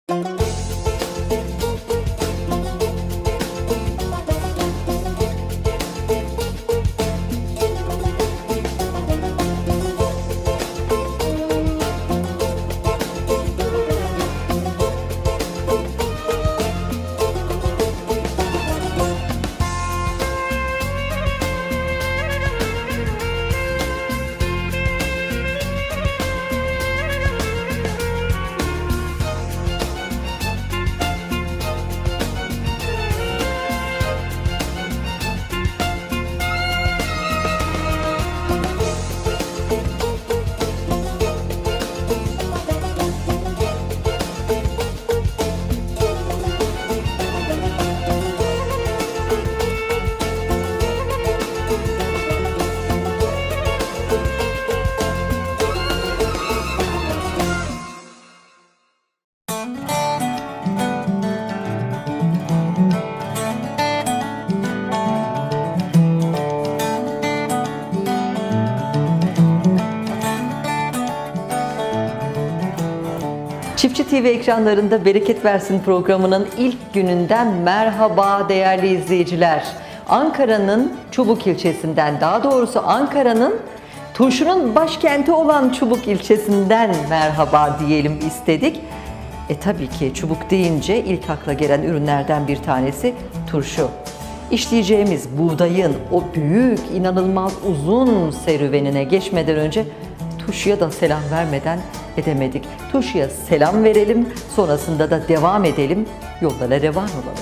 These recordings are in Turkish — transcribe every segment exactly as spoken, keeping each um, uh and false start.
Çiftçi T V ekranlarında Bereket Versin programının ilk gününden merhaba değerli izleyiciler. Ankara'nın Çubuk ilçesinden, daha doğrusu Ankara'nın turşunun başkenti olan Çubuk ilçesinden merhaba diyelim istedik. E tabii ki Çubuk deyince ilk akla gelen ürünlerden bir tanesi turşu. İşleyeceğimiz buğdayın o büyük, inanılmaz uzun serüvenine geçmeden önce turşuya da selam vermeden edemedik. Turşuya selam verelim, sonrasında da devam edelim, yollara revan olalım.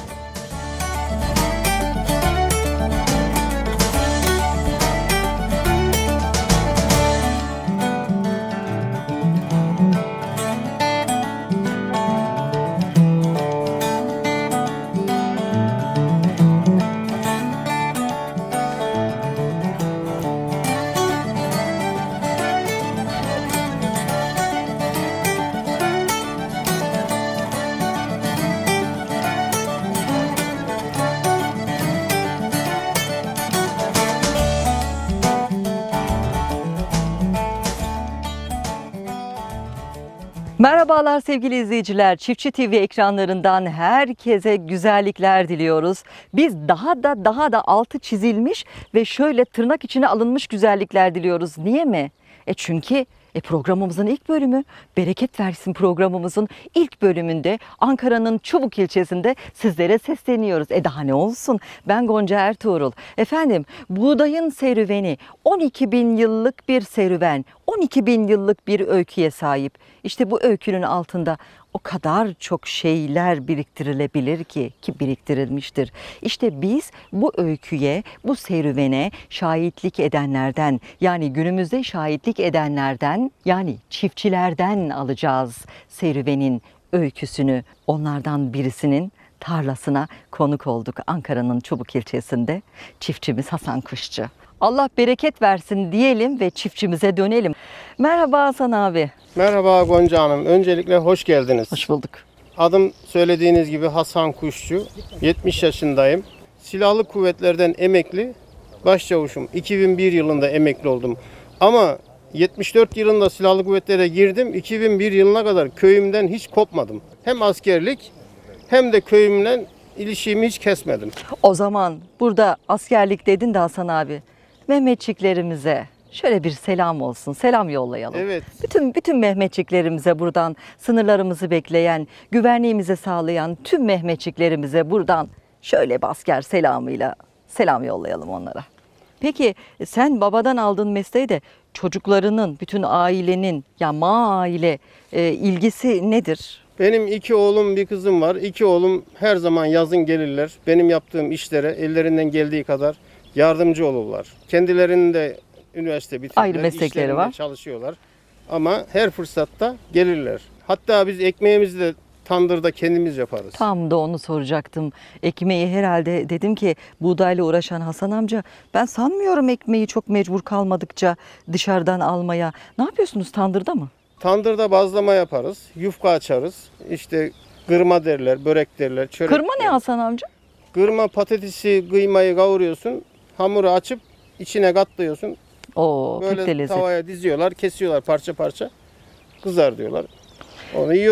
Merhabalar sevgili izleyiciler. Çiftçi T V ekranlarından herkese güzellikler diliyoruz. Biz daha da daha da altı çizilmiş ve şöyle tırnak içine alınmış güzellikler diliyoruz. Niye mi? E çünkü e programımızın ilk bölümü, Bereket Versin programımızın ilk bölümünde Ankara'nın Çubuk ilçesinde sizlere sesleniyoruz. E daha ne olsun? Ben Gonca Ertuğrul. Efendim, buğdayın serüveni on iki bin yıllık bir serüven, on iki bin yıllık bir öyküye sahip. İşte bu öykünün altında o kadar çok şeyler biriktirilebilir ki, ki biriktirilmiştir. İşte biz bu öyküye, bu serüvene şahitlik edenlerden, yani günümüzde şahitlik edenlerden, yani çiftçilerden alacağız serüvenin öyküsünü. Onlardan birisinin tarlasına konuk olduk Ankara'nın Çubuk ilçesinde. Çiftçimiz Hasan Kuşçu. Allah bereket versin diyelim ve çiftçimize dönelim. Merhaba Hasan abi. Merhaba Gonca Hanım. Öncelikle hoş geldiniz. Hoş bulduk. Adım söylediğiniz gibi Hasan Kuşçu. yetmiş yaşındayım. Silahlı kuvvetlerden emekli. Başçavuşum. iki bin bir yılında emekli oldum. Ama yetmiş dört yılında silahlı kuvvetlere girdim. iki bin bir yılına kadar köyümden hiç kopmadım. Hem askerlik hem de köyümle ilişkimi hiç kesmedim. O zaman burada askerlik dedin de Hasan abi, Mehmetçiklerimize şöyle bir selam olsun, selam yollayalım. Evet. Bütün bütün Mehmetçiklerimize buradan, sınırlarımızı bekleyen, güvenliğimizi sağlayan tüm Mehmetçiklerimize buradan şöyle bir asker selamıyla selam yollayalım onlara. Peki sen babadan aldığın mesleği de çocuklarının, bütün ailenin, ya ma aile e, ilgisi nedir? Benim iki oğlum, bir kızım var. İki oğlum her zaman yazın gelirler. Benim yaptığım işlere ellerinden geldiği kadar yardımcı olurlar. Kendilerinin de üniversite bitirdiler. Ayrı meslekleri var. Çalışıyorlar. Ama her fırsatta gelirler. Hatta biz ekmeğimizi de tandırda kendimiz yaparız. Tam da onu soracaktım. Ekmeği herhalde dedim ki buğdayla uğraşan Hasan amca, ben sanmıyorum ekmeği çok mecbur kalmadıkça dışarıdan almaya. Ne yapıyorsunuz, tandırda mı? Tandırda bazlama yaparız, yufka açarız. İşte kırma derler, börek derler, çörek Kırma ne derler. Hasan amca? Kırma, patatesi, kıymayı kavuruyorsun, hamuru açıp içine katlıyorsun. Oo, pek de Böyle lezzetli. tavaya diziyorlar, kesiyorlar parça parça. Kızar diyorlar. Onu yiyoruz.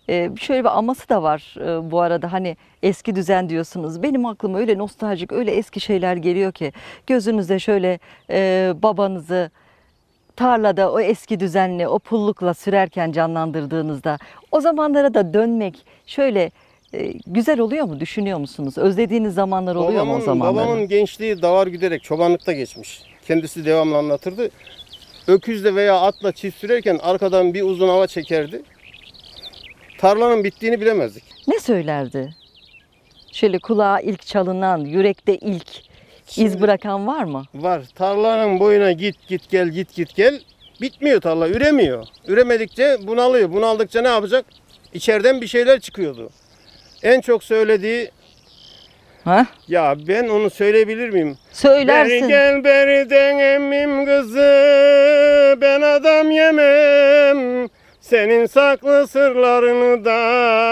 e, şöyle bir aması da var e, bu arada, hani eski düzen diyorsunuz. Benim aklıma öyle nostaljik, öyle eski şeyler geliyor ki gözünüzde şöyle e, babanızı tarlada o eski düzenli, o pullukla sürerken canlandırdığınızda o zamanlara da dönmek şöyle e, güzel oluyor mu? Düşünüyor musunuz? Özlediğiniz zamanlar oluyor mu o Babamın, zamanlar? babamın gençliği davar güderek çobanlıkta geçmiş. Kendisi devamlı anlatırdı. Öküzle veya atla çift sürerken arkadan bir uzun hava çekerdi. Tarlanın bittiğini bilemezdik. Ne söylerdi? Şöyle kulağa ilk çalınan, yürekte ilk iz Şimdi- bırakan var mı? Var. Tarlanın boyuna git git gel git git gel. Bitmiyor tarla, üremiyor. Üremedikçe bunalıyor. Bunaldıkça ne yapacak? İçeriden bir şeyler çıkıyordu. En çok söylediği, Ha? ya ben onu söyleyebilir miyim? Beri Söylersin. gel beriden emmim kızı, ben adam yemem. Senin saklı sırlarını da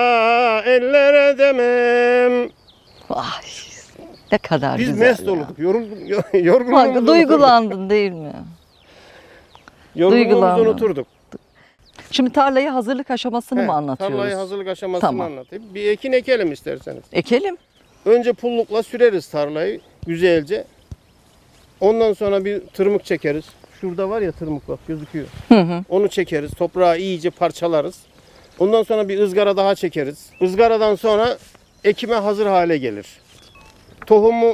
eller edemem. Ay, ne kadar Biz güzel mest ya. olduk. Yorgun, yorgunluğumuzu Bak, duygulandın değil mi? Yorgunluğumuzu duygulandım. unuturduk. Şimdi tarlayı hazırlık aşamasını He, mı anlatıyoruz? Tarlayı hazırlık aşamasını Tamam. anlatayım. Bir ekin ekelim isterseniz. Ekelim. Önce pullukla süreriz tarlayı güzelce. Ondan sonra bir tırmık çekeriz. Şurada var ya tırmık, bak gözüküyor. Hı hı. Onu çekeriz. Toprağı iyice parçalarız. Ondan sonra bir ızgara daha çekeriz. Izgaradan sonra ekime hazır hale gelir. Tohumu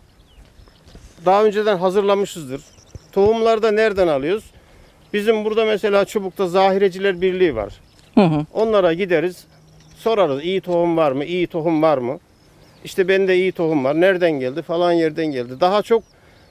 daha önceden hazırlamışızdır. Tohumları da nereden alıyoruz? Bizim burada mesela Çubuk'ta Zahireciler Birliği var. Hı hı. Onlara gideriz. Sorarız, iyi tohum var mı? İyi tohum var mı? İşte bende iyi tohum var. Nereden geldi? Falan yerden geldi. Daha çok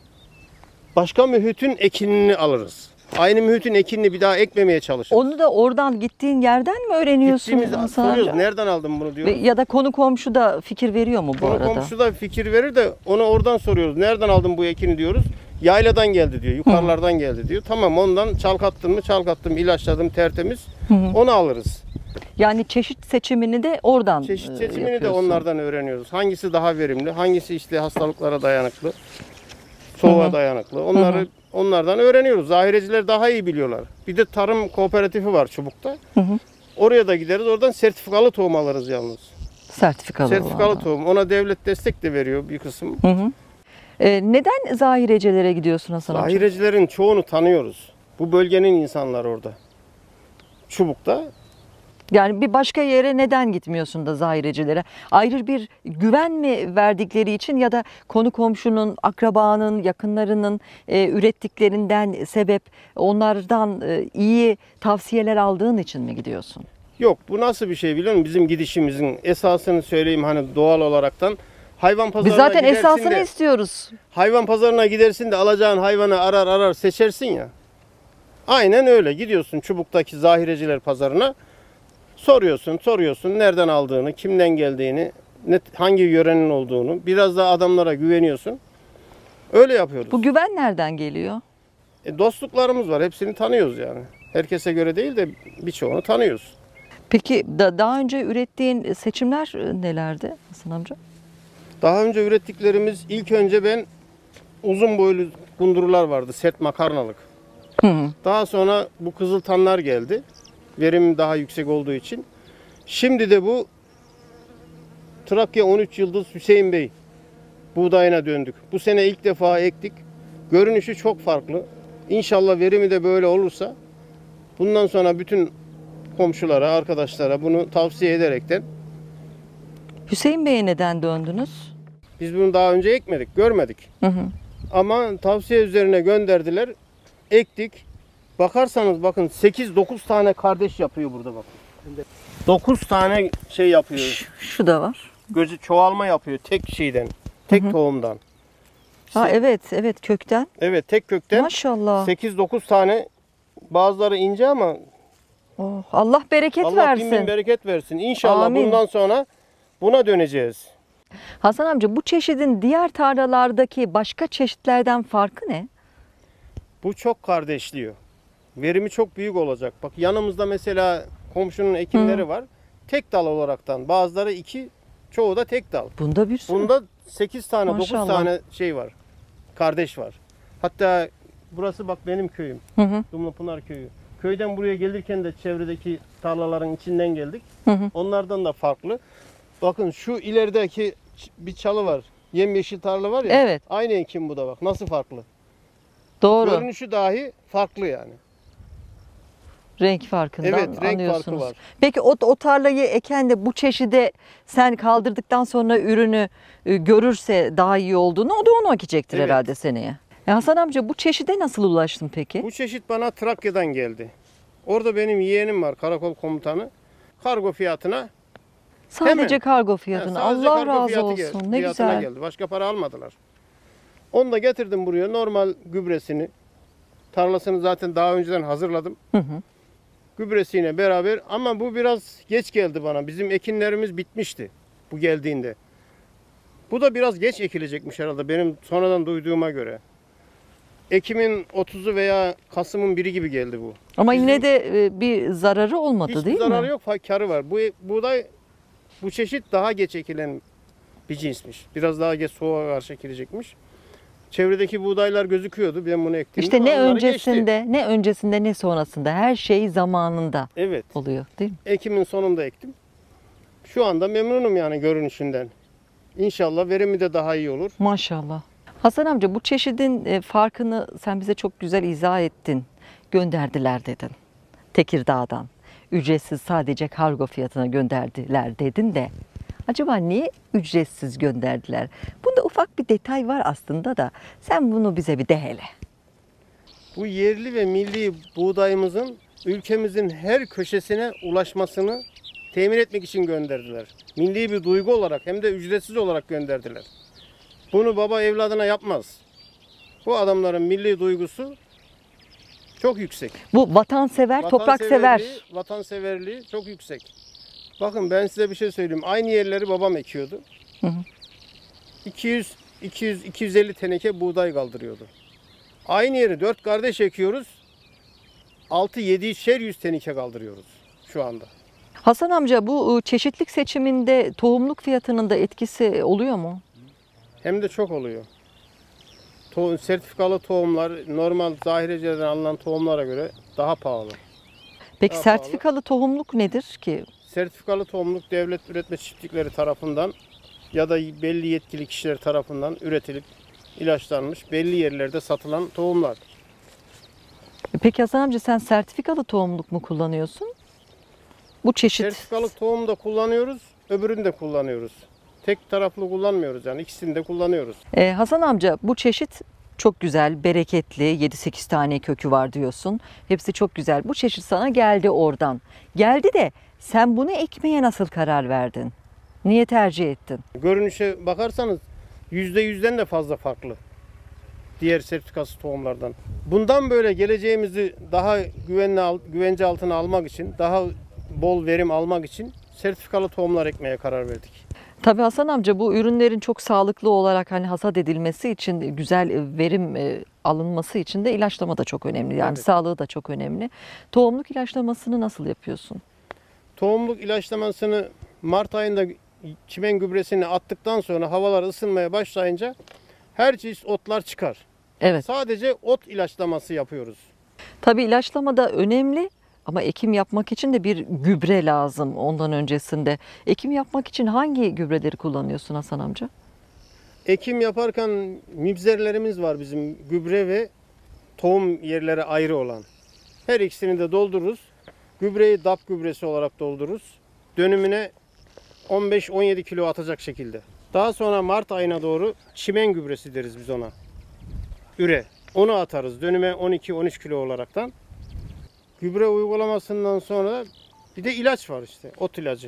başka mühütün ekinini alırız. Aynı mühütün ekinini bir daha ekmemeye çalışırız. Onu da oradan gittiğin yerden mi öğreniyorsun Gittiğimizde Hasan soruyoruz, amca? nereden aldın bunu Ve- diyor. Ya da konu komşu da fikir veriyor mu bu Konu arada? komşu da fikir verir de onu oradan soruyoruz. Nereden aldın bu ekini diyoruz. Yayladan geldi diyor. Yukarılardan geldi diyor. Tamam, ondan çalkattın mı? Çalkattım, ilaçladım, tertemiz. Hı hı. Onu alırız. Yani çeşit seçimini de oradan Çeşit e, seçimini de yapıyorsun. onlardan öğreniyoruz. Hangisi daha verimli, hangisi işte hastalıklara dayanıklı, soğuğa Hı hı. dayanıklı. Onları Hı hı. onlardan öğreniyoruz. Zahireciler daha iyi biliyorlar. Bir de tarım kooperatifi var Çubuk'ta. Hı hı. Oraya da gideriz. Oradan sertifikalı tohum alırız yalnız. Sertifikalı Sertifikalı olan. tohum. Ona devlet destek de veriyor bir kısım. Hı hı. E, neden zahirecelere gidiyorsun Hasan amca? Zahirecilerin çoğunu tanıyoruz. Bu bölgenin insanları orada. Çubuk'ta. Yani bir başka yere neden gitmiyorsun da zahirecilere? Ayrı bir güven mi verdikleri için ya da konu komşunun, akrabanın, yakınlarının e, ürettiklerinden sebep onlardan e, iyi tavsiyeler aldığın için mi gidiyorsun? Yok, bu nasıl bir şey biliyor musun? Bizim gidişimizin esasını söyleyeyim, hani doğal olaraktan. Hayvan pazarına Biz zaten gidersin esasını de, istiyoruz. hayvan pazarına gidersin de alacağın hayvanı arar arar seçersin ya. Aynen öyle. Gidiyorsun Çubuk'taki Zahireciler pazarına. Soruyorsun, soruyorsun nereden aldığını, kimden geldiğini, ne, hangi yörenin olduğunu. Biraz da adamlara güveniyorsun. Öyle yapıyoruz. Bu güven nereden geliyor? E, dostluklarımız var. Hepsini tanıyoruz yani. Herkese göre değil de birçoğunu tanıyoruz. Peki da, daha önce ürettiğin seçimler e, nelerdi Hasan amca? Daha önce ürettiklerimiz, ilk önce ben uzun boylu kundurular vardı. Sert makarnalık. Hı hı. Daha sonra bu kızıltanlar geldi. Verim daha yüksek olduğu için. Şimdi de bu Trakya on üç Yıldız Hüseyin Bey buğdayına döndük. Bu sene ilk defa ektik. Görünüşü çok farklı. İnşallah verimi de böyle olursa bundan sonra bütün komşulara, arkadaşlara bunu tavsiye ederekten, Hüseyin Bey'e neden döndünüz? biz bunu daha önce ekmedik, görmedik. Hı hı. Ama tavsiye üzerine gönderdiler. Ektik. Bakarsanız bakın sekiz dokuz tane kardeş yapıyor burada bakın. dokuz tane şey yapıyor. Şu, şu da var. Gözü çoğalma yapıyor tek şeyden. Tek tohumdan. Ha İşte- evet, evet kökten. Evet, tek kökten Maşallah. sekiz dokuz tane, bazıları ince ama Oh, Allah bereket Allah bin versin. bin bereket versin. İnşallah Amin. bundan sonra buna döneceğiz. Hasan amca, bu çeşidin diğer tarlalardaki başka çeşitlerden farkı ne? Bu çok kardeşliyor. Verimi çok büyük olacak. Bak yanımızda mesela komşunun ekinleri var. Tek dal olaraktan. Bazıları iki, çoğu da tek dal. Bunda bir sürü. Bunda sekiz tane, dokuz Maşallah. tane şey var. Kardeş var. Hatta burası bak benim köyüm. Hı hı. Dumlupınar köyü. köyden buraya gelirken de çevredeki tarlaların içinden geldik. Hı hı. Onlardan da farklı. Bakın şu ilerideki bir çalı var. Yemyeşil tarla var ya. Evet. Aynı ekim bu da bak. Nasıl farklı. Doğru. Görünüşü dahi farklı yani. Renk farkından Evet, renk anlıyorsunuz. farkı var. Peki o, o tarlayı eken de bu çeşide sen kaldırdıktan sonra ürünü e, görürse daha iyi olduğunu o da onu ekecektir Evet. herhalde seneye. E Hasan amca bu çeşide nasıl ulaştın peki? Bu çeşit bana Trakya'dan geldi. Orada benim yeğenim var, karakol komutanı. Kargo fiyatına Sadece hemen. kargo Ha, fiyatına. sadece Allah kargo razı fiyatı olsun. gel- Ne fiyatına güzel. geldi. Başka para almadılar. Onu da getirdim buraya. Normal gübresini, tarlasını zaten daha önceden hazırladım. Hı hı. Gübresiyle beraber, ama bu biraz geç geldi bana. Bizim ekinlerimiz bitmişti bu geldiğinde. Bu da biraz geç ekilecekmiş herhalde benim sonradan duyduğuma göre. Ekim'in otuzu veya Kasım'ın biri gibi geldi bu. Ama Bizim- yine de e, bir zararı olmadı Hiçbir değil zararı mi? yok, fa- karı var. Bu buğday, bu çeşit daha geç ekilen bir cinsmiş. Biraz daha geç soğuğa karşı ekilecekmiş. Çevredeki buğdaylar gözüküyordu. Ben bunu ektiğimde İşte ne onları geçti. öncesinde, ne öncesinde ne sonrasında her şey zamanında Evet. oluyor değil mi? Ekim'in sonunda ektim. Şu anda memnunum yani görünüşünden. İnşallah verimi de daha iyi olur. Maşallah. Hasan amca bu çeşidin e, farkını sen bize çok güzel izah ettin. Gönderdiler dedin. Tekirdağ'dan. Ücretsiz sadece kargo fiyatına gönderdiler dedin de. Acaba niye ücretsiz gönderdiler? Bunda ufak bir detay var aslında da. Sen bunu bize bir de hele. Bu yerli ve milli buğdayımızın ülkemizin her köşesine ulaşmasını temin etmek için gönderdiler. Milli bir duygu olarak hem de ücretsiz olarak gönderdiler. Bunu baba evladına yapmaz. Bu adamların milli duygusu çok yüksek. Bu vatansever, topraksever. Vatanseverliği- Vatanseverliği çok yüksek. Bakın ben size bir şey söyleyeyim. Aynı yerleri babam ekiyordu. Hı hı. iki yüz, iki yüz, iki yüz elli teneke buğday kaldırıyordu. Aynı yeri dört kardeş ekiyoruz. altı yedişer yüz teneke kaldırıyoruz şu anda. Hasan amca bu ıı, çeşitlik seçiminde tohumluk fiyatının da etkisi oluyor mu? Hem de çok oluyor. To- sertifikalı tohumlar normal zahireciden alınan tohumlara göre daha pahalı. Peki Daha sertifikalı tohumluk nedir ki? Sertifikalı tohumluk devlet üretme çiftlikleri tarafından ya da belli yetkili kişiler tarafından üretilip ilaçlanmış belli yerlerde satılan tohumlar. Peki Hasan amca sen sertifikalı tohumluk mu kullanıyorsun? Bu çeşit. Sertifikalı tohum da kullanıyoruz, öbürünü de kullanıyoruz. Tek taraflı kullanmıyoruz yani ikisini de kullanıyoruz. Ee, Hasan amca bu çeşit çok güzel, bereketli, yedi sekiz tane kökü var diyorsun. Hepsi çok güzel. Bu çeşit sana geldi oradan. Geldi de sen bunu ekmeye nasıl karar verdin? Niye tercih ettin? Görünüşe bakarsanız yüzde yüzden de fazla farklı. Diğer sertifikasız tohumlardan. Bundan böyle geleceğimizi daha güvenli al- güvence altına almak için, daha bol verim almak için sertifikalı tohumlar ekmeye karar verdik. Tabii Hasan amca bu ürünlerin çok sağlıklı olarak hani hasat edilmesi için güzel verim e, alınması için de ilaçlama da çok önemli. Yani Evet. sağlığı da çok önemli. Tohumluk ilaçlamasını nasıl yapıyorsun? Tohumluk ilaçlamasını Mart ayında çimen gübresini attıktan sonra havalar ısınmaya başlayınca her çeşit otlar çıkar. Evet. Sadece ot ilaçlaması yapıyoruz. Tabii ilaçlama da önemli ama ekim yapmak için de bir gübre lazım ondan öncesinde. Ekim yapmak için hangi gübreleri kullanıyorsun Hasan amca? Ekim yaparken mibzerlerimiz var bizim, gübre ve tohum yerleri ayrı olan. Her ikisini de doldururuz. Gübreyi D A P gübresi olarak doldururuz. Dönümüne on beş on yedi kilo atacak şekilde. Daha sonra Mart ayına doğru çimen gübresi deriz biz ona. Üre. Onu atarız dönüme on iki on üç kilo olaraktan. Gübre uygulamasından sonra bir de ilaç var işte, ot ilacı.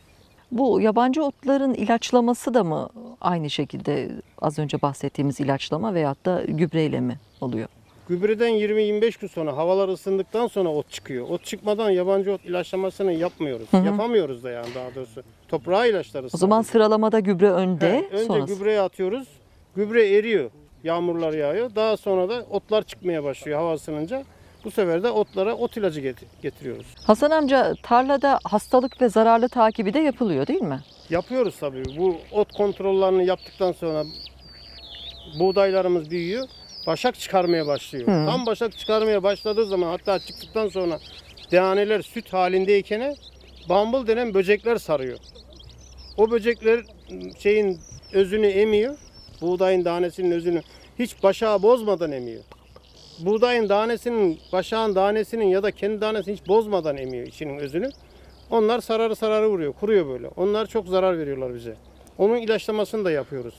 Bu yabancı otların ilaçlaması da mı aynı şekilde az önce bahsettiğimiz ilaçlama veyahut da gübreyle mi oluyor? Gübreden yirmi yirmi beş gün sonra havalar ısındıktan sonra ot çıkıyor. Ot çıkmadan yabancı ot ilaçlamasını yapmıyoruz. Hı hı. Yapamıyoruz da yani daha doğrusu. Toprağa ilaçlarız. O zaman sadece. sıralamada gübre önde, He, önce sonrası. gübreye atıyoruz. Gübre eriyor. Yağmurlar yağıyor. Daha sonra da otlar çıkmaya başlıyor hava ısınınca. Bu sefer de otlara ot ilacı get- getiriyoruz. Hasan amca tarlada hastalık ve zararlı takibi de yapılıyor değil mi? Yapıyoruz tabii. Bu ot kontrollerini yaptıktan sonra buğdaylarımız büyüyor. başak çıkarmaya başlıyor. Tam başak çıkarmaya başladığı zaman, hatta çıktıktan sonra dehaneler süt halindeyken bambıl denen böcekler sarıyor. O böcekler şeyin özünü emiyor. Buğdayın tanesinin özünü hiç başağı bozmadan emiyor. Buğdayın tanesinin, başağın tanesinin ya da kendi tanesini hiç bozmadan emiyor içinin özünü. Onlar sararı sararı vuruyor, kuruyor böyle. Onlar çok zarar veriyorlar bize. Onun ilaçlamasını da yapıyoruz.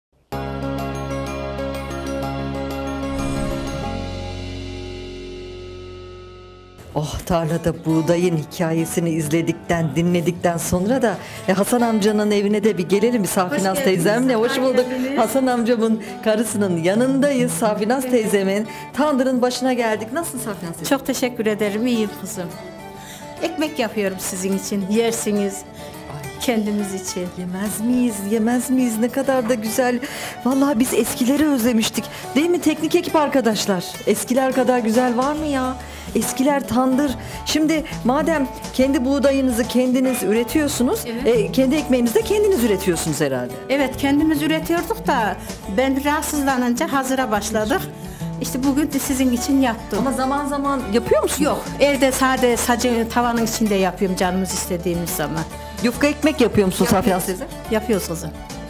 Oh, tarlada buğdayın hikayesini izledikten, dinledikten sonra da e, Hasan amcanın evine de bir gelelim. Safinaz Hoş teyzemle. geldiniz, Hoş bulduk. geldiniz. Hasan amcamın karısının yanındayız. Safinaz teyzemin tandırın başına geldik. Nasılsın Safinaz teyze? Çok teşekkür ederim. İyiyim kızım. Ekmek yapıyorum sizin için. Yersiniz. Kendimiz için. Yemez miyiz? Yemez miyiz? Ne kadar da güzel. Vallahi biz eskileri özlemiştik. Değil mi teknik ekip arkadaşlar? Eskiler kadar güzel var mı ya? Eskiler tandır. Şimdi madem kendi buğdayınızı kendiniz üretiyorsunuz, Evet. e, kendi ekmeğinizi de kendiniz üretiyorsunuz herhalde. Evet, kendimiz üretiyorduk da ben rahatsızlanınca hazıra başladık. İşte bugün de sizin için yaptım. Ama zaman zaman yapıyor musunuz? Yok, evde sade sacı tavanın içinde yapıyorum canımız istediğimiz zaman. Yufka ekmek yapıyor musun Safinaz teyze? Yapıyoruz kızım.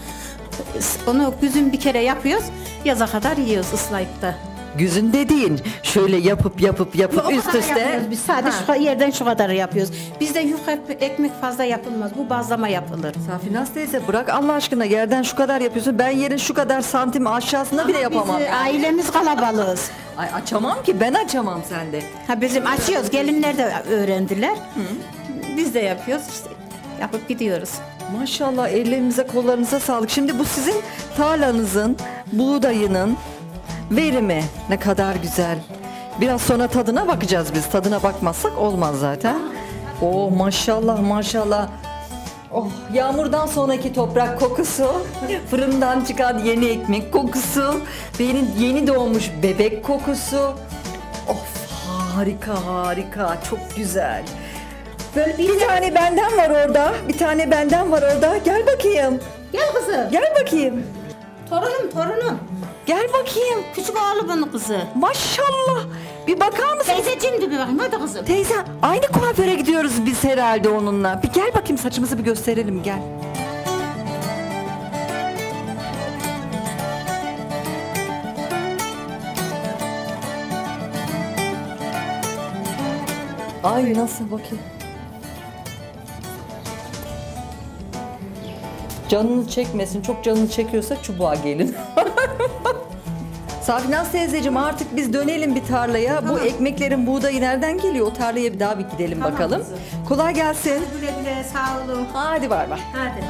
Onu güzün bir kere yapıyoruz, yaza kadar yiyoruz ıslayıp da. Güzün dediğin şöyle yapıp yapıp yapıp O üst kadar üste. yapıyoruz biz, sadece şu yerden şu kadar yapıyoruz. Bizde yufka ekmek fazla yapılmaz, bu bazlama yapılır. Safinaz teyze bırak Allah aşkına, yerden şu kadar yapıyorsun. Ben yerin şu kadar santim aşağısında bile yapamam. Biz, e, ailemiz kalabalığız. Ay açamam ki, ben açamam sende. Ha bizim açıyoruz. Gelinler de öğrendiler. Biz de yapıyoruz işte. Yapıp gidiyoruz. Maşallah, ellerinize kollarınıza sağlık. Şimdi bu sizin tarlanızın, buğdayının verimi ne kadar güzel. Biraz sonra tadına bakacağız biz. Tadına bakmazsak olmaz zaten. Oh maşallah maşallah. Oh, yağmurdan sonraki toprak kokusu, fırından çıkan yeni ekmek kokusu, benim yeni doğmuş bebek kokusu. Of, harika harika, çok güzel. Böyle bir tane benden var orada, bir tane benden var orada. Gel bakayım, Gel kızım. gel bakayım, Torunum torunum. gel bakayım. Küçük oğlumun kızı. Maşallah. Bir bakar mısın? Teyzeciğim de bir bakayım hadi kızım. Teyze, aynı kuaföre gidiyoruz biz herhalde onunla. Bir gel bakayım, saçımızı bir gösterelim, gel. Ay nasıl bakayım. Canınız çekmesin. Çok canınız çekiyorsa çubuğa gelin. Safinaz teyzeciğim, artık biz dönelim bir tarlaya. Bu ekmeklerin buğdayı nereden geliyor? O tarlaya bir daha bir gidelim Tamam bakalım. kızım. Kolay gelsin. Güle güle sağ olun. Hadi bay bay. Hadi.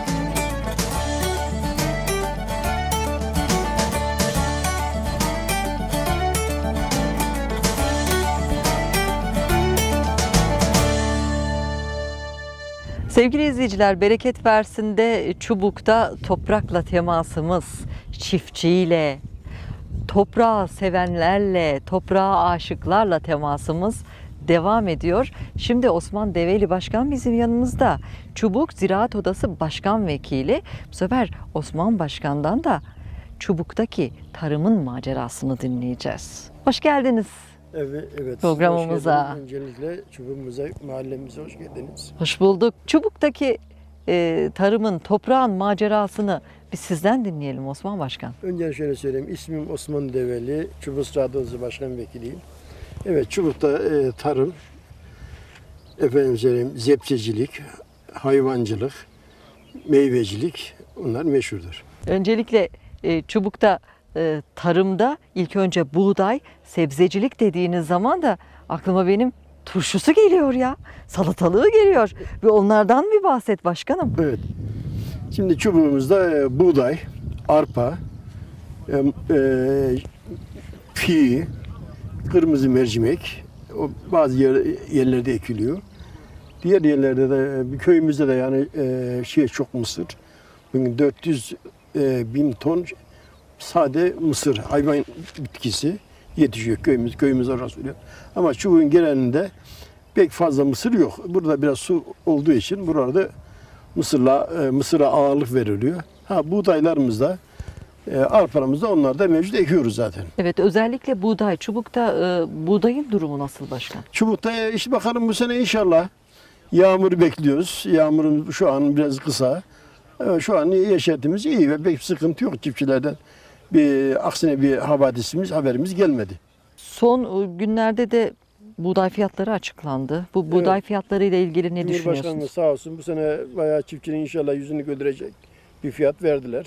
Sevgili izleyiciler, bereket versin de Çubuk'ta toprakla temasımız, çiftçiyle, toprağı sevenlerle, toprağa aşıklarla temasımız devam ediyor. Şimdi Osman Develi Başkan bizim yanımızda. Çubuk Ziraat Odası Başkan Vekili. Bu sefer Osman Başkan'dan da Çubuk'taki tarımın macerasını dinleyeceğiz. Hoş geldiniz. Evet, evet. Programımıza. Hoş geldiniz. Öncelikle çubuğumuza, mahallemize hoş geldiniz. Hoş bulduk. Çubuk'taki e, tarımın, toprağın macerasını biz sizden dinleyelim Osman Başkan. Önce şöyle söyleyeyim. İsmim Osman Develi. Çubuk Ziraat Odası Başkan Vekiliyim. Evet, Çubuk'ta e, tarım, efendim söyleyeyim, zepçecilik, hayvancılık, meyvecilik, bunlar meşhurdur. Öncelikle e, Çubuk'ta e, tarımda ilk önce buğday, sebzecilik dediğiniz zaman da aklıma benim turşusu geliyor ya. Salatalığı geliyor. Ve onlardan bir bahset başkanım. Evet. Şimdi çubuğumuzda e, buğday, arpa, e, e, pi, kırmızı mercimek, o bazı yer, yerlerde ekiliyor. Diğer yerlerde de bir köyümüzde de yani e, şey çok mısır. Bugün dört yüz e, bin ton sade mısır, hayvan bitkisi yetişiyor köyümüz, köyümüz orası oluyor. Ama çubuğun genelinde pek fazla mısır yok. Burada biraz su olduğu için burada mısırla e, mısıra ağırlık veriliyor. Ha buğdaylarımızda E, arpamızda onlar da mevcut ekiyoruz zaten. Evet, özellikle buğday. Çubukta e, buğdayın durumu nasıl başkan? Çubukta e, işte bakalım bu sene inşallah yağmuru bekliyoruz. Yağmurumuz şu an biraz kısa. E, şu an yaşantımız iyi ve pek sıkıntı yok çiftçilerden. Bir, aksine bir havadisimiz, haberimiz gelmedi. Son e, günlerde de buğday fiyatları açıklandı. Bu buğday Evet. fiyatları ile ilgili ne Cumhurbaşkanımız düşünüyorsunuz? sağ olsun bu sene bayağı çiftçinin inşallah yüzünü güldürecek bir fiyat verdiler.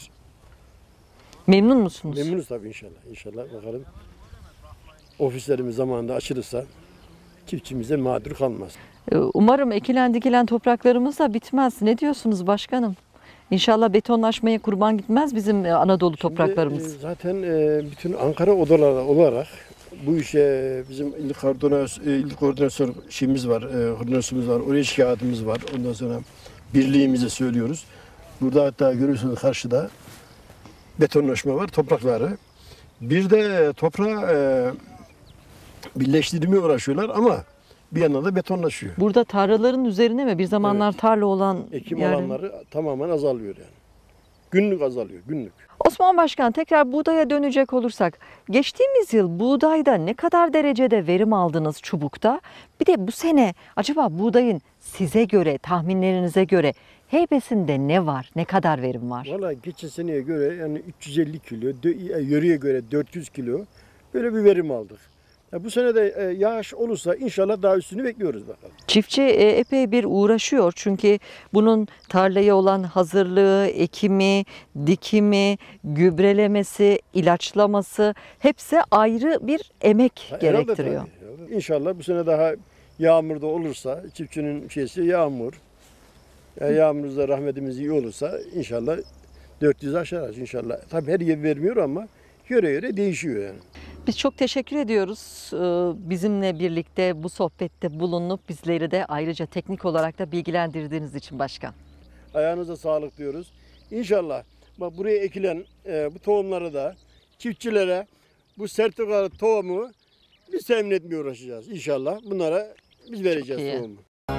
Memnun musunuz? Memnunuz tabii inşallah. İnşallah bakalım. Ofislerimiz zamanında açılırsa çiftçimize mağdur kalmaz. E, Umarım ekilen dikilen topraklarımız da bitmez. Ne diyorsunuz başkanım? İnşallah betonlaşmaya kurban gitmez bizim e, Anadolu topraklarımız. Şimdi, e, zaten e, bütün Ankara odaları olarak bu işe bizim il koordinasyon, il koordinasyon şeyimiz var, e, koordinasyonumuz var, oraya şikayetimiz var. Ondan sonra birliğimize söylüyoruz. Burada hatta görüyorsunuz karşıda betonlaşma var, toprakları. Bir de toprağı e, birleştirmeye uğraşıyorlar ama bir yandan da betonlaşıyor. Burada tarlaların üzerine mi bir zamanlar tarla olan Ekim yer- alanları tamamen azalıyor yani. Günlük azalıyor, günlük. Osman Başkan, tekrar buğdaya dönecek olursak, geçtiğimiz yıl buğdayda ne kadar derecede verim aldınız çubukta? Bir de bu sene acaba buğdayın size göre, tahminlerinize göre heybesinde ne var, ne kadar verim var? Valla geçen seneye göre yani üç yüz elli kilo, dö- yörüye göre dört yüz kilo böyle bir verim aldık. Ya bu sene de e, yağış olursa inşallah daha üstünü bekliyoruz bakalım. Çiftçi e, epey bir uğraşıyor çünkü bunun tarlaya olan hazırlığı, ekimi, dikimi, gübrelemesi, ilaçlaması hepsi ayrı bir emek Ha, herhalde gerektiriyor. tabii. İnşallah bu sene daha yağmur da olursa, çiftçinin şeysi yağmur. Ya yağmurda rahmetimiz iyi olursa inşallah dört yüz aşarız inşallah. Tabii her yer vermiyor ama yöre yöre değişiyor yani. Biz çok teşekkür ediyoruz ee, bizimle birlikte bu sohbette bulunup bizleri de ayrıca teknik olarak da bilgilendirdiğiniz için başkan. Ayağınıza sağlık diyoruz. İnşallah bak buraya ekilen e, bu tohumları da çiftçilere bu sertifikalı tohumu biz temin etmeye uğraşacağız inşallah. Bunlara biz iyi. vereceğiz tohumu.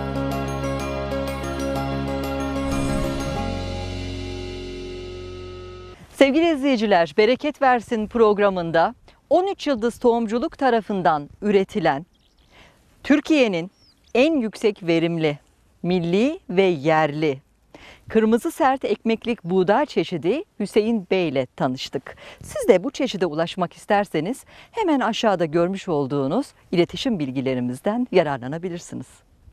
Sevgili izleyiciler, Bereket Versin programında on üç Yıldız Tohumculuk tarafından üretilen Türkiye'nin en yüksek verimli, milli ve yerli kırmızı sert ekmeklik buğday çeşidi Hüseyin Bey ile tanıştık. Siz de bu çeşide ulaşmak isterseniz hemen aşağıda görmüş olduğunuz iletişim bilgilerimizden yararlanabilirsiniz.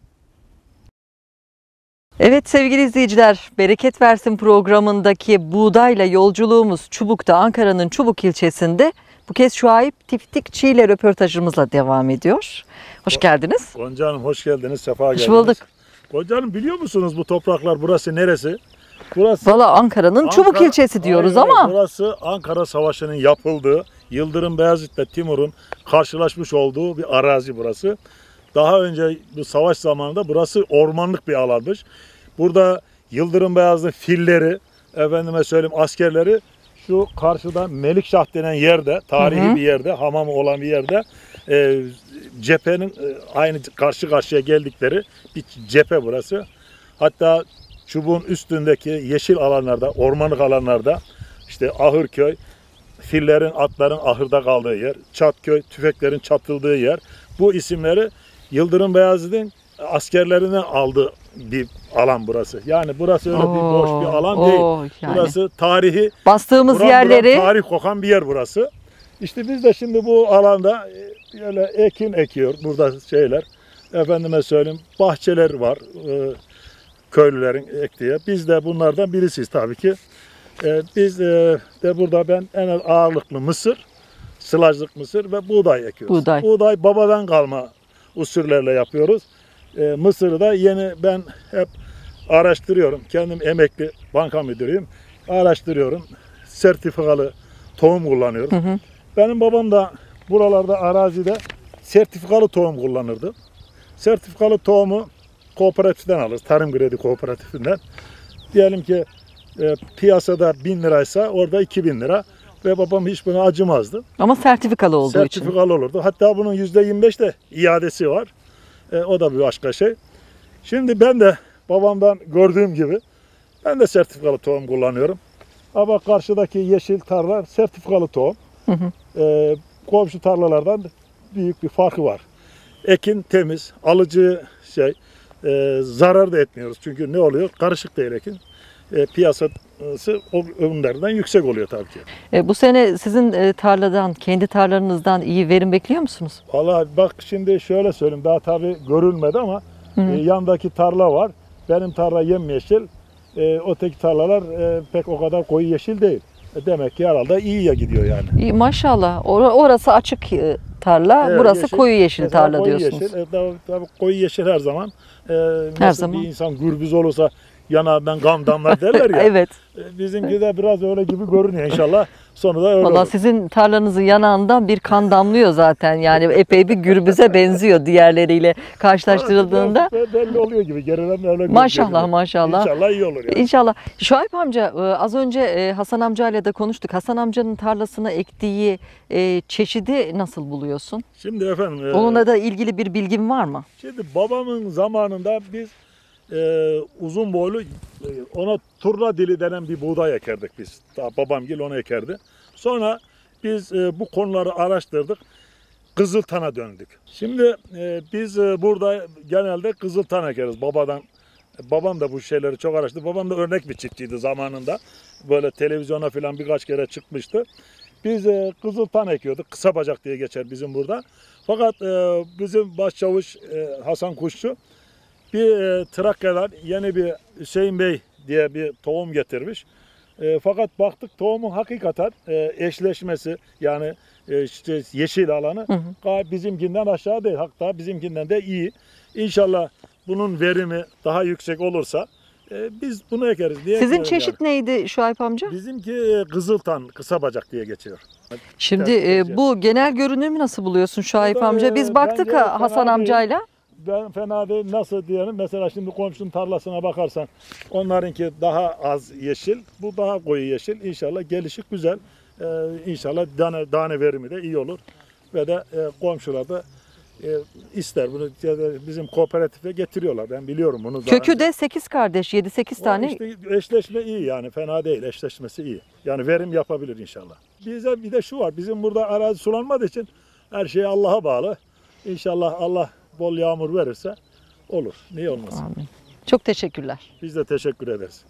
Evet sevgili izleyiciler, Bereket Versin programındaki buğdayla yolculuğumuz Çubuk'ta, Ankara'nın Çubuk ilçesinde. Bu kez Şuayb Tiftikçi ile röportajımızla devam ediyor. Hoş geldiniz. Gonca Hanım hoş geldiniz, sefa Hoş geldiniz. bulduk. Gonca Hanım biliyor musunuz bu topraklar burası neresi? Burası Valla Ankara'nın Çubuk Ankara- ilçesi diyoruz Hayır, ama burası Ankara Savaşı'nın yapıldığı, Yıldırım Beyazıt ve Timur'un karşılaşmış olduğu bir arazi burası. Daha önce bu savaş zamanında burası ormanlık bir alanmış. Burada Yıldırım Beyazıt'ın filleri, efendime söyleyeyim askerleri şu karşıda Melikşah denen yerde, tarihi Hı hı. bir yerde, hamamı olan bir yerde e, cephenin e, aynı karşı karşıya geldikleri bir cephe burası. Hatta çubuğun üstündeki yeşil alanlarda, ormanlık alanlarda işte Ahırköy, fillerin, atların ahırda kaldığı yer, Çatköy, tüfeklerin çatıldığı yer. Bu isimleri Yıldırım Beyazıt'ın askerlerinden aldığı bir alan burası. Yani burası öyle bir boş bir alan Oo, değil. yani. Burası tarihi, bastığımız buram yerleri buram tarih kokan bir yer burası. İşte biz de şimdi bu alanda e, böyle ekin ekiyor burada şeyler. Efendime söyleyeyim bahçeler var. e, köylülerin ektiği. Biz de bunlardan birisiyiz tabii ki. E, biz e, de burada ben en ağırlıklı mısır, sılajlık mısır ve buğday ekiyoruz. Buğday. Buğday babadan kalma usullerle yapıyoruz. E, mısırı da yeni ben hep araştırıyorum. Kendim emekli banka müdürüyüm. Araştırıyorum. Sertifikalı tohum kullanıyorum. Hı hı. Benim babam da buralarda arazide sertifikalı tohum kullanırdı. Sertifikalı tohumu kooperatiften alır. Tarım Kredi Kooperatifinden. Diyelim ki e, piyasada bin liraysa orada iki bin lira. Ve babam hiç buna acımazdı. ama sertifikalı olduğu için. Sertifikalı olurdu. Hatta bunun yüzde yirmi beş de iadesi var. E, o da bir başka şey. Şimdi ben de babamdan gördüğüm gibi ben de sertifikalı tohum kullanıyorum. Ama karşıdaki yeşil tarla sertifikalı tohum. Hı hı. Ee, komşu tarlalardan büyük bir farkı var. Ekin temiz, alıcı şey, e, zarar da etmiyoruz. Çünkü ne oluyor? Karışık değil ekin. E, piyasası o ürünlerden yüksek oluyor tabii ki. E, bu sene sizin e, tarladan, kendi tarlanızdan iyi verim bekliyor musunuz? Vallahi bak şimdi şöyle söyleyeyim, daha tabii görülmedi ama Hı hı. e, yandaki tarla var. Benim tarla yemyeşil, e, öteki tarlalar e, pek o kadar koyu yeşil değil. E, demek ki herhalde iyiye gidiyor yani. İyi, maşallah. Or- orası açık e, tarla, Evet, burası yeşil. koyu yeşil Mesela tarla koyu diyorsunuz. Yeşil, e, tabii, tabii koyu yeşil her zaman. E, Her nasıl zaman. bir insan gürbüz olursa yanağından kan damlar derler ya. Evet. E, bizimki de biraz öyle gibi görünüyor inşallah. Sonra da öyle Valla olur. sizin tarlanızın yanağından bir kan damlıyor zaten. Yani epey bir gürbüze benziyor diğerleriyle karşılaştırıldığında. Biraz belli oluyor gibi. Geriden öyle Maşallah, görünüyor. maşallah. İnşallah iyi olur yani. İnşallah. Şuayb amca, e, az önce e, Hasan amcayla da konuştuk. Hasan amcanın tarlasına ektiği e, çeşidi nasıl buluyorsun? Şimdi efendim. e, Onunla da ilgili bir bilgin var mı? Şimdi babamın zamanında biz e, uzun boylu e, ona turna dili denen bir buğday ekerdik biz. Daha babam gel onu ekerdi. Sonra biz e, bu konuları araştırdık. Kızıltan'a döndük. Şimdi e, biz e, burada genelde kızıltan ekeriz babadan. Babam da bu şeyleri çok araştırdı. Babam da örnek bir çiftçiydi zamanında. Böyle televizyona falan birkaç kere çıkmıştı. Biz e, kızıltan ekiyorduk. Kısa bacak diye geçer bizim burada. Fakat e, bizim başçavuş e, Hasan Kuşçu bir e, Trakya'dan yeni bir Hüseyin Bey diye bir tohum getirmiş. E, fakat baktık tohumun hakikaten e, eşleşmesi yani e, işte yeşil alanı Hı hı. gayet bizimkinden aşağı değil. Hatta bizimkinden de iyi. İnşallah bunun verimi daha yüksek olursa e, biz bunu ekeriz. Niye Sizin ekeriz çeşit neydi Şuayb amca? yani? Bizimki e, kızıltan, kısa bacak diye geçiyor. Şimdi Evet, e, bu genel görünümü nasıl buluyorsun Şuayb Burada, amca? e, Biz baktık bence ha Hasan fena değil. amcayla. Ben fena değil. Nasıl diyelim? Mesela şimdi komşunun tarlasına bakarsan onlarınki daha az yeşil, bu daha koyu yeşil. İnşallah gelişik güzel. Ee, inşallah tane, tane verimi de iyi olur. Ve de e, komşular da e, ister bunu ya da bizim kooperatife getiriyorlar. Ben biliyorum bunu. daha Kökü önce. de sekiz kardeş, yedi sekiz O tane. işte eşleşme iyi yani fena değil. Eşleşmesi iyi. Yani verim yapabilir inşallah. Bize bir de şu var. Bizim burada arazi sulanmadığı için her şey Allah'a bağlı. İnşallah Allah bol yağmur verirse olur. Niye olmasın? Amin. Çok teşekkürler. Biz de teşekkür ederiz.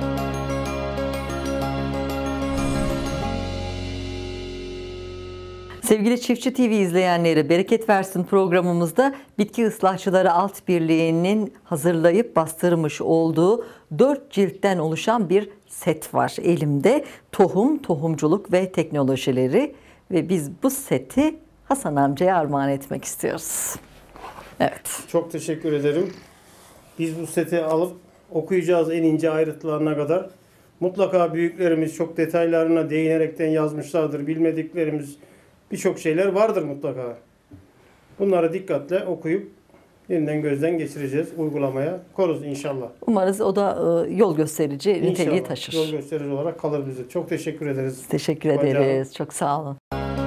Sevgili Çiftçi T V izleyenleri, Bereket Versin programımızda Bitki Islahçıları Alt Birliği'nin hazırlayıp bastırmış olduğu dört ciltten oluşan bir set var elimde. Tohum, tohumculuk ve teknolojileri ve biz bu seti Hasan amcaya armağan etmek istiyoruz. Evet. Çok teşekkür ederim. Biz bu seti alıp okuyacağız en ince ayrıntılarına kadar. Mutlaka büyüklerimiz çok detaylarına değinerekten yazmışlardır. Bilmediklerimiz birçok şeyler vardır mutlaka. Bunları dikkatle okuyup yeniden gözden geçireceğiz, uygulamaya koruz inşallah. Umarız o da e, yol gösterici niteliği İnşallah taşır. yol gösterici olarak kalır bize. Çok teşekkür ederiz. Teşekkür Hocam. ederiz. Çok sağ olun.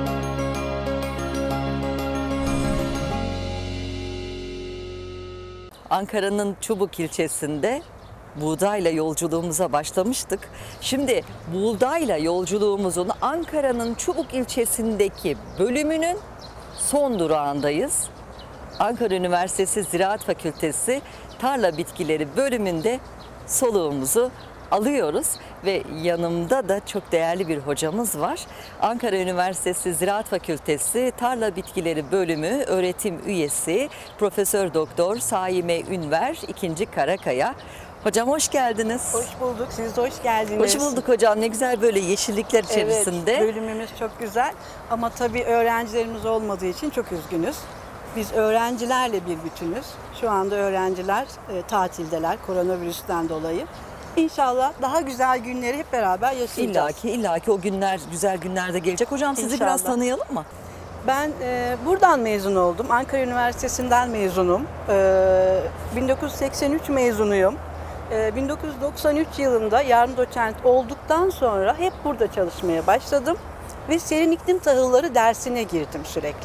Ankara'nın Çubuk ilçesinde buğdayla yolculuğumuza başlamıştık. Şimdi buğdayla yolculuğumuzun Ankara'nın Çubuk ilçesindeki bölümünün son durağındayız. Ankara Üniversitesi Ziraat Fakültesi Tarla Bitkileri bölümünde soluğumuzu alıyoruz ve yanımda da çok değerli bir hocamız var. Ankara Üniversitesi Ziraat Fakültesi Tarla Bitkileri Bölümü öğretim üyesi Profesör Doktor Saime Ünver ikinci Karakaya. Hocam hoş geldiniz. Hoş bulduk. Siz de hoş geldiniz. Hoş bulduk hocam. Ne güzel böyle yeşillikler içerisinde. Evet, bölümümüz çok güzel ama tabii öğrencilerimiz olmadığı için çok üzgünüz. Biz öğrencilerle bir bütünüz. Şu anda öğrenciler e, tatildeler koronavirüsten dolayı. İnşallah daha güzel günleri hep beraber yaşayacağız. İlla ki, illa ki o günler, güzel günlerde gelecek. Hocam sizi İnşallah. biraz tanıyalım mı? Ben e, buradan mezun oldum. Ankara Üniversitesi'nden mezunum. E, bin dokuz yüz seksen üç mezunuyum. E, bin dokuz yüz doksan üç yılında yardım doçent olduktan sonra hep burada çalışmaya başladım. Ve serin iklim tahılları dersine girdim sürekli.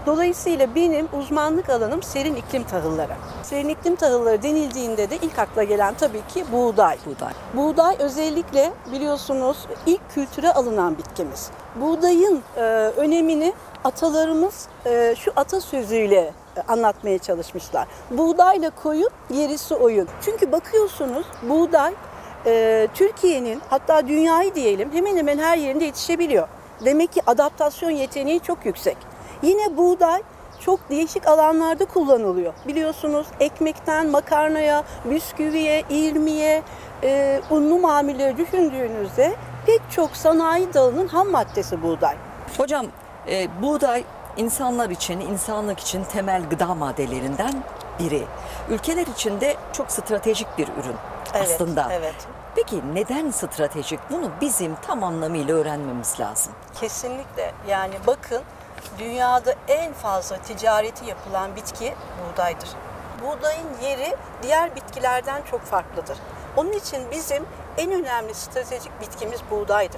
Dolayısıyla benim uzmanlık alanım serin iklim tahılları. Serin iklim tahılları denildiğinde de ilk akla gelen tabii ki buğday. Buğday. Buğday özellikle biliyorsunuz ilk kültüre alınan bitkimiz. Buğdayın e, önemini atalarımız e, şu atasözüyle e, anlatmaya çalışmışlar. Buğdayla koyun, gerisi oyun. Çünkü bakıyorsunuz buğday e, Türkiye'nin, hatta dünyayı diyelim, hemen hemen her yerinde yetişebiliyor. Demek ki adaptasyon yeteneği çok yüksek. Yine buğday çok değişik alanlarda kullanılıyor. Biliyorsunuz ekmekten makarnaya, bisküviye, irmiye, e, unlu mamulleri düşündüğünüzde pek çok sanayi dalının ham maddesi buğday. Hocam e, buğday insanlar için, insanlık için temel gıda maddelerinden biri. Ülkeler için de çok stratejik bir ürün aslında. Evet. Peki neden stratejik? Bunu bizim tam anlamıyla öğrenmemiz lazım. Kesinlikle. Yani bakın, dünyada en fazla ticareti yapılan bitki buğdaydır. Buğdayın yeri diğer bitkilerden çok farklıdır. Onun için bizim en önemli stratejik bitkimiz buğdaydır.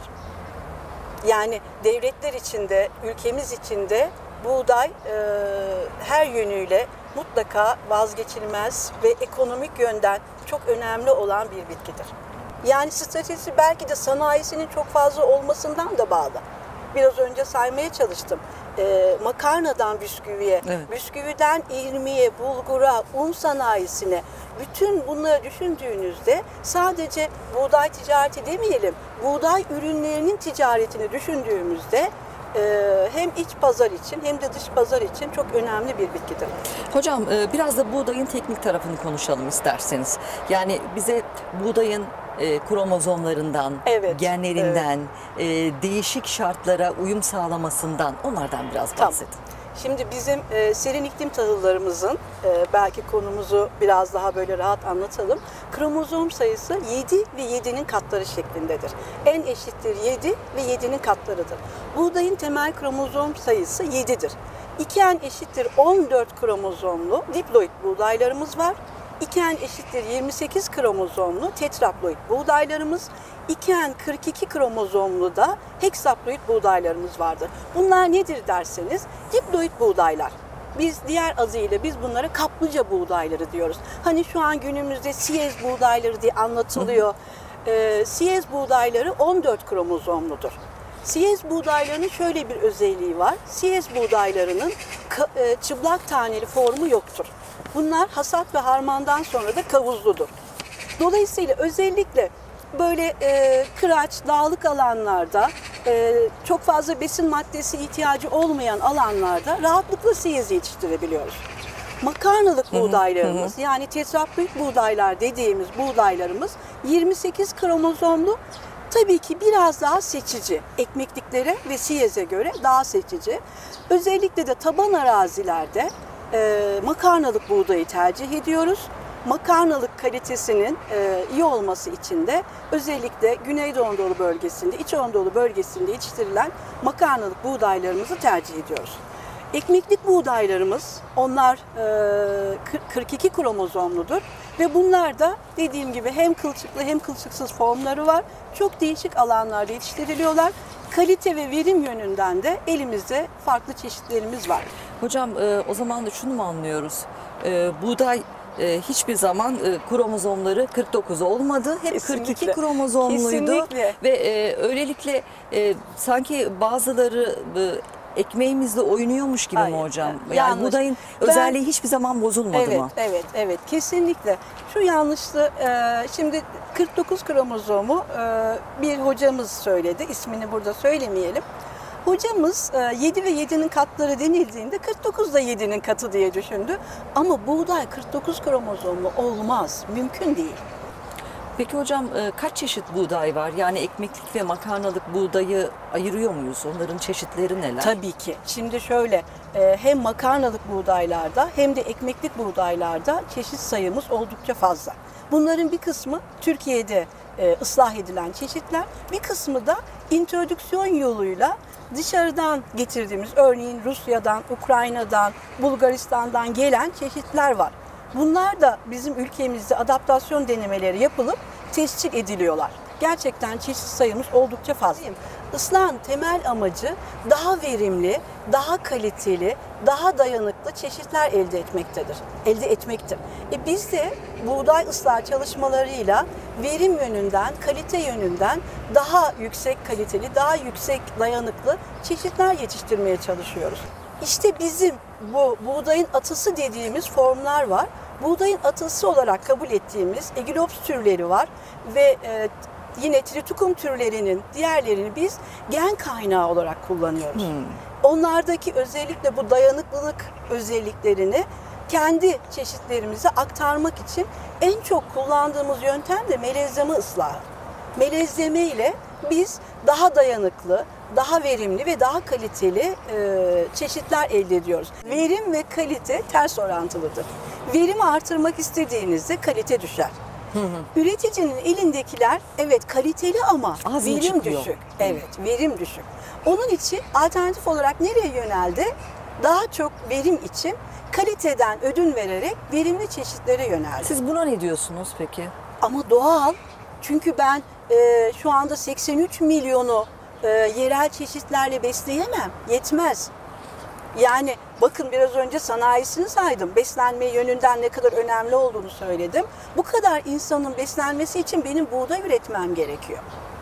Yani devletler içinde, ülkemiz içinde buğday e, her yönüyle mutlaka vazgeçilmez ve ekonomik yönden çok önemli olan bir bitkidir. Yani stratejisi belki de sanayisinin çok fazla olmasından da bağlı. Biraz önce saymaya çalıştım. Ee, makarnadan bisküviye, Evet. bisküviden irmiye, bulgura, un sanayisine, bütün bunları düşündüğünüzde sadece buğday ticareti demeyelim, buğday ürünlerinin ticaretini düşündüğümüzde e, hem iç pazar için hem de dış pazar için çok önemli bir bitkidir. Hocam e, biraz da buğdayın teknik tarafını konuşalım isterseniz. Yani bize buğdayın e, kromozomlarından, Evet, genlerinden, e, değişik şartlara uyum sağlamasından, onlardan biraz Tamam. bahsedin. Şimdi bizim e, serin iklim tahıllarımızın, e, belki konumuzu biraz daha böyle rahat anlatalım. Kromozom sayısı yedi ve yedinin katları şeklindedir. N eşittir yedi ve yedinin katlarıdır. Buğdayın temel kromozom sayısı yedidir. iki N eşittir on dört kromozomlu diploid buğdaylarımız var. iki N eşittir yirmi sekiz kromozomlu tetraploid buğdaylarımız, iki N kırk iki kromozomlu da heksaploid buğdaylarımız vardır. Bunlar nedir derseniz diploid buğdaylar. Biz diğer adıyla biz bunlara kaplıca buğdayları diyoruz. Hani şu an günümüzde siyez buğdayları diye anlatılıyor. Ee, siyez buğdayları on dört kromozomludur. Siyez buğdaylarının şöyle bir özelliği var. Siyez buğdaylarının çıplak taneli formu yoktur. Bunlar hasat ve harmandan sonra da kavuzludur. Dolayısıyla özellikle böyle e, kıraç, dağlık alanlarda, e, çok fazla besin maddesi ihtiyacı olmayan alanlarda rahatlıkla siyez yetiştirebiliyoruz. Makarnalık buğdaylarımız, yani tetraploid buğdaylar dediğimiz buğdaylarımız yirmi sekiz kromozomlu, tabii ki biraz daha seçici. Ekmekliklere ve siyeze göre daha seçici. Özellikle de taban arazilerde e, makarnalık buğdayı tercih ediyoruz. Makarnalık kalitesinin e, iyi olması için de özellikle Güneydoğu Anadolu bölgesinde, İç Anadolu bölgesinde yetiştirilen makarnalık buğdaylarımızı tercih ediyoruz. Ekmeklik buğdaylarımız, onlar e, kırk iki kromozomludur ve bunlar da dediğim gibi hem kılçıklı hem kılçıksız formları var. Çok değişik alanlarda yetiştiriliyorlar. Kalite ve verim yönünden de elimizde farklı çeşitlerimiz var. Hocam e, o zaman da şunu mu anlıyoruz? E, buğday e, hiçbir zaman e, kromozomları kırk dokuz olmadı. Hep Kesinlikle. kırk iki kromozomluydu. Kesinlikle. Ve e, öylelikle e, sanki bazıları e, ekmeğimizle oynuyormuş gibi Hayır, mi hocam? evet, Yani yanlış. buğdayın Ben- özelliği hiçbir zaman bozulmadı Evet, mı? evet, evet. Kesinlikle. Şu yanlışlı, e, şimdi kırk dokuz kromozomu e, bir hocamız söyledi. İsmini burada söylemeyelim. Hocamız e, yedi ve yedinin katları denildiğinde kırk dokuz da yedinin katı diye düşündü. Ama buğday kırk dokuz kromozomlu olmaz. Mümkün değil. Peki hocam e, kaç çeşit buğday var? Yani ekmeklik ve makarnalık buğdayı ayırıyor muyuz? Onların çeşitleri neler? Tabii ki. Şimdi şöyle, e, hem makarnalık buğdaylarda hem de ekmeklik buğdaylarda çeşit sayımız oldukça fazla. Bunların bir kısmı Türkiye'de e, ıslah edilen çeşitler, bir kısmı da introdüksiyon yoluyla dışarıdan getirdiğimiz, örneğin Rusya'dan, Ukrayna'dan, Bulgaristan'dan gelen çeşitler var. Bunlar da bizim ülkemizde adaptasyon denemeleri yapılıp tescil ediliyorlar. gerçekten çeşit sayımız oldukça fazla. Islahın temel amacı daha verimli, daha kaliteli, daha dayanıklı çeşitler elde etmektedir. Elde etmektir. E biz de buğday ıslah çalışmalarıyla verim yönünden, kalite yönünden daha yüksek kaliteli, daha yüksek dayanıklı çeşitler yetiştirmeye çalışıyoruz. İşte bizim bu buğdayın atısı dediğimiz formlar var. Buğdayın atısı olarak kabul ettiğimiz Aegilops türleri var ve e, yine Tritikum türlerinin diğerlerini biz gen kaynağı olarak kullanıyoruz. Hmm. Onlardaki özellikle bu dayanıklılık özelliklerini kendi çeşitlerimize aktarmak için en çok kullandığımız yöntem de melezleme ıslahı. Melezleme ile biz daha dayanıklı, daha verimli ve daha kaliteli e, çeşitler elde ediyoruz. Verim ve kalite ters orantılıdır. Verimi artırmak istediğinizde kalite düşer. Hı hı. Üreticinin elindekiler evet kaliteli ama Az verim düşük. Evet, verim düşük. Onun için alternatif olarak nereye yöneldi? Daha çok verim için kaliteden ödün vererek verimli çeşitlere yöneldi. Siz buna ne diyorsunuz peki? Ama doğal. Çünkü ben e, şu anda seksen üç milyonu e, yerel çeşitlerle besleyemem. Yetmez. Yani bakın biraz önce sanayisini saydım. Beslenme yönünden ne kadar önemli olduğunu söyledim. Bu kadar insanın beslenmesi için benim buğday üretmem gerekiyor.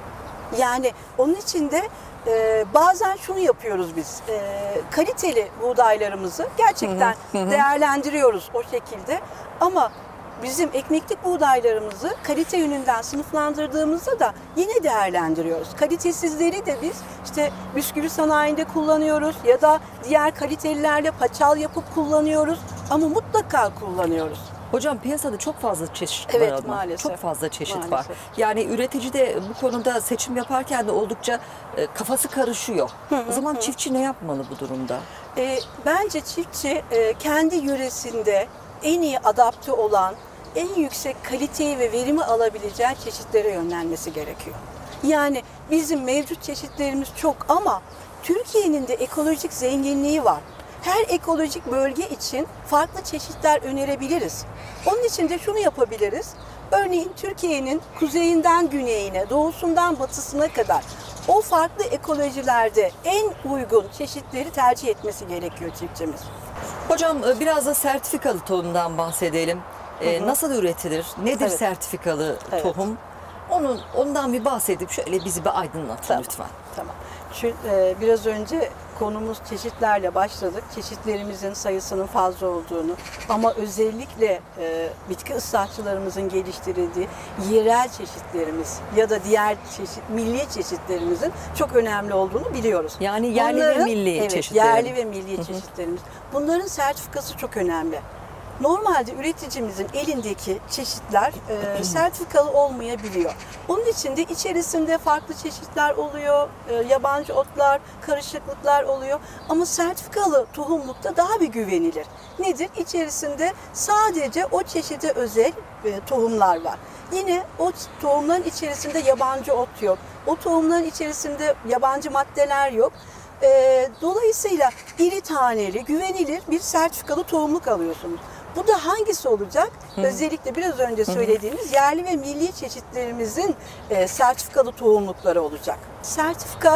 Yani onun için de e, bazen şunu yapıyoruz biz. E, kaliteli buğdaylarımızı gerçekten hı hı, hı. değerlendiriyoruz o şekilde. Ama bizim ekmeklik buğdaylarımızı kalite yönünden sınıflandırdığımızda da yine değerlendiriyoruz. Kalitesizleri de biz işte bisküvi sanayinde kullanıyoruz ya da diğer kalitelilerle paçal yapıp kullanıyoruz ama mutlaka kullanıyoruz. Hocam piyasada çok fazla çeşit evet, var ama. Maalesef. Çok fazla çeşit maalesef. var. Yani üretici de bu konuda seçim yaparken de oldukça e, kafası karışıyor. Hı hı, o zaman hı. çiftçi ne yapmalı bu durumda? E, bence çiftçi e, kendi yöresinde en iyi adapte olan, en yüksek kaliteyi ve verimi alabileceği çeşitlere yönlenmesi gerekiyor. Yani bizim mevcut çeşitlerimiz çok ama Türkiye'nin de ekolojik zenginliği var. Her ekolojik bölge için farklı çeşitler önerebiliriz. Onun için de şunu yapabiliriz. Örneğin Türkiye'nin kuzeyinden güneyine, doğusundan batısına kadar o farklı ekolojilerde en uygun çeşitleri tercih etmesi gerekiyor çiftçimiz. Hocam biraz da sertifikalı tohumdan bahsedelim. Ee, hı hı. Nasıl üretilir? Nedir evet. sertifikalı evet. tohum? Onun ondan bir bahsedip şöyle bizi bir aydınlatın tamam. lütfen. Tamam. Şu, e, biraz önce konumuz çeşitlerle başladık. Çeşitlerimizin sayısının fazla olduğunu ama özellikle e, bitki ıslahçılarımızın geliştirdiği yerel çeşitlerimiz ya da diğer çeşit milli çeşitlerimizin çok önemli olduğunu biliyoruz. Yani yerli Bunların, ve milli evet, çeşitlerimiz. Yerli ve milli hı hı. çeşitlerimiz. Bunların sertifikası çok önemli. Normalde üreticimizin elindeki çeşitler e, sertifikalı olmayabiliyor. Onun için de içerisinde farklı çeşitler oluyor, e, yabancı otlar, karışıklıklar oluyor. Ama sertifikalı tohumlukta daha bir güvenilir. Nedir? İçerisinde sadece o çeşide özel e, tohumlar var. Yine o tohumların içerisinde yabancı ot yok. O tohumların içerisinde yabancı maddeler yok. E, dolayısıyla iri taneli, güvenilir bir sertifikalı tohumluk alıyorsunuz. Bu da hangisi olacak? Hı. Özellikle biraz önce söylediğimiz Hı. yerli ve milli çeşitlerimizin e, sertifikalı tohumlukları olacak. Sertifika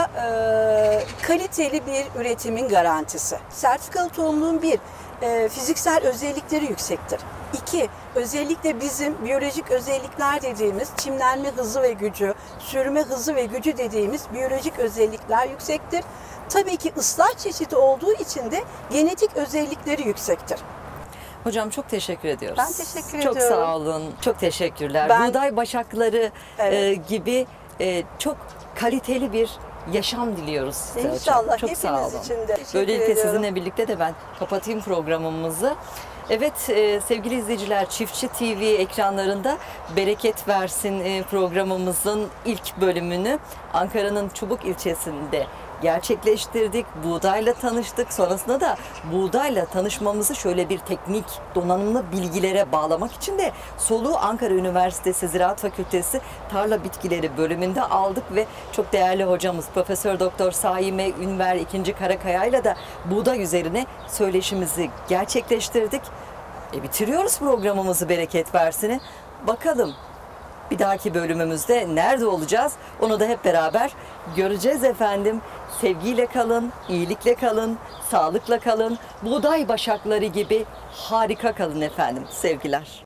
e, kaliteli bir üretimin garantisi. Sertifikalı tohumluğun bir, e, fiziksel özellikleri yüksektir. İki, özellikle bizim biyolojik özellikler dediğimiz çimlenme hızı ve gücü, sürme hızı ve gücü dediğimiz biyolojik özellikler yüksektir. Tabii ki ıslah çeşidi olduğu için de genetik özellikleri yüksektir. Hocam çok teşekkür ediyoruz. Ben teşekkür çok ediyorum. Çok sağ olun. Çok teşekkürler. Ben... Buğday başakları evet. e, gibi e, çok kaliteli bir yaşam diliyoruz size İnşallah. hocam. Çok Hepiniz sağ olun. için de. Böylelikle ediyorum. sizinle birlikte de ben kapatayım programımızı. Evet e, sevgili izleyiciler, Çiftçi T V ekranlarında Bereket Versin e, programımızın ilk bölümünü Ankara'nın Çubuk ilçesinde gerçekleştirdik. Buğdayla tanıştık. Sonrasında da buğdayla tanışmamızı şöyle bir teknik, donanımlı bilgilere bağlamak için de soluğu Ankara Üniversitesi Ziraat Fakültesi Tarla Bitkileri bölümünde aldık ve çok değerli hocamız Profesör Doktor Saime Ünver ikinci Karakaya ile de buğday üzerine söyleşimizi gerçekleştirdik. E, bitiriyoruz programımızı Bereket Versin'i. Bakalım Bir dahaki bölümümüzde nerede olacağız? Onu da hep beraber göreceğiz efendim. Sevgiyle kalın, iyilikle kalın, sağlıkla kalın. Buğday başakları gibi harika kalın efendim. Sevgiler.